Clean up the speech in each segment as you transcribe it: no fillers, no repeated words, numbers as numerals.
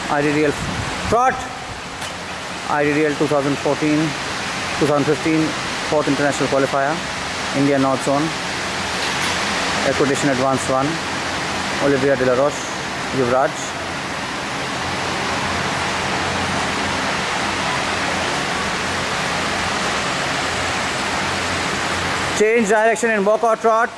IDDL trot. IDDL 2014-2015 4th International Qualifier, India North Zone, Accreditation Advanced 1, Olivier de la Roche, Yuvraj. Change direction in walkout trot.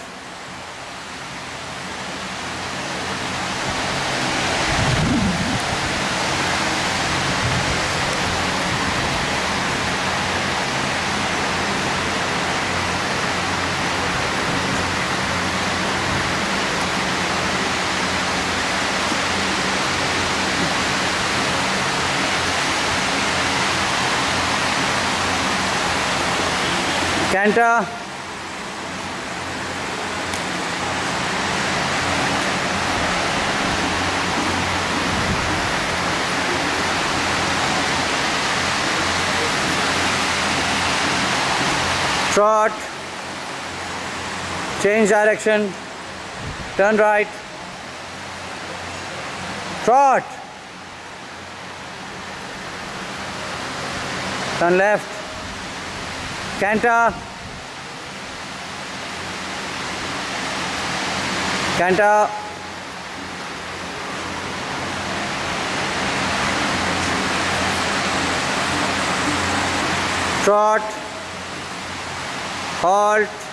Canter. Trot. Change direction. Turn right. Trot. Turn left. Canter. Canter. Trot. Halt.